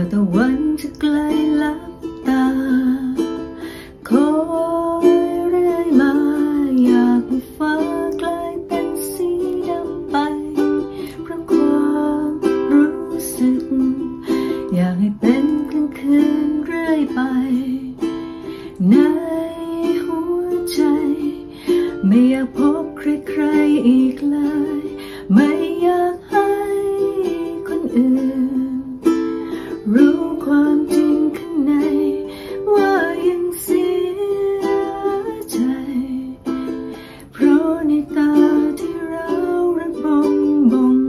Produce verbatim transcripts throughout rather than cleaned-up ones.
ตะวันจะใกล้ลับตาคอยเรื่อยมาอยากให้ฟ้ากลายเป็นสีดำไปเพราะความรู้สึกอยากให้เป็นกลางคืนเรื่อยไปในหัวใจไม่อยากพบใครๆอีกเลยไม่อยากให้คนอื่นรู้ความจริงข้างในว่ายังเสียใจเพราะในตาที่เราระบมบ่ง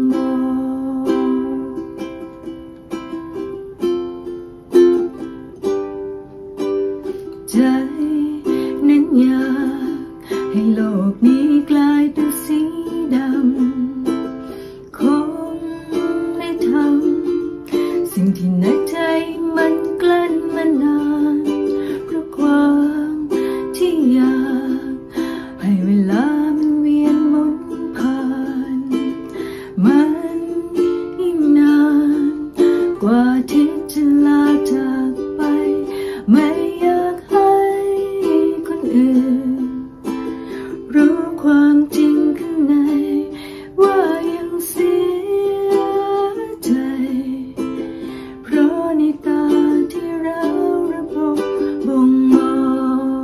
บอกใจนั้นอยากให้โลกนี้กลายเป็นสีดำคงไม่ทำสิ่งที่ในใจมันกลั้นมานานเพราะความที่อยากให้เวลามันเวียนหมุนผ่านมันยิ่งนานกว่าที่จะลาจากไปไม่อยากให้คนอื่นรู้ความจริงข้างในว่ายังเสียใจเพราะในตาที่เราระบมบ่งบอก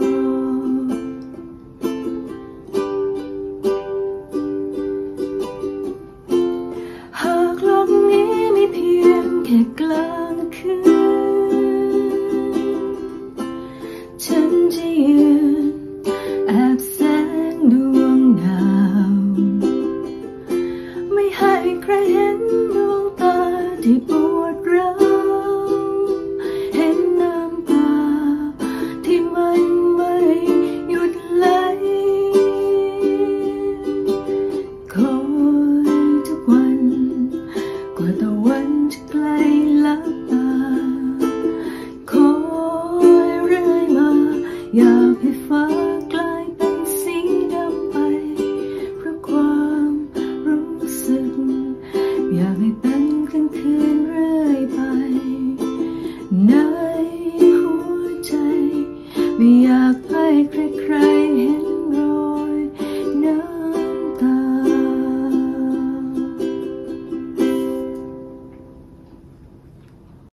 หากโลกนี้มีเพียงแค่กลางคืนฉันจะยืนแอบแสงดวงดาวไม่ให้ใครเห็นดวงตาที่ปวดร้าวเห็นน้ำตาที่มันไม่หยุดไหลคอยทุกวันกว่าตะวันจะใกล้ลับตาคอยเรื่อยมาอยากให้ฟ้ากลายเป็นสีดำไปเพราะความรู้สึกอยากให้เป็นกลางคืนเรื่อยไปในหัวใจไม่อยากให้ใครๆ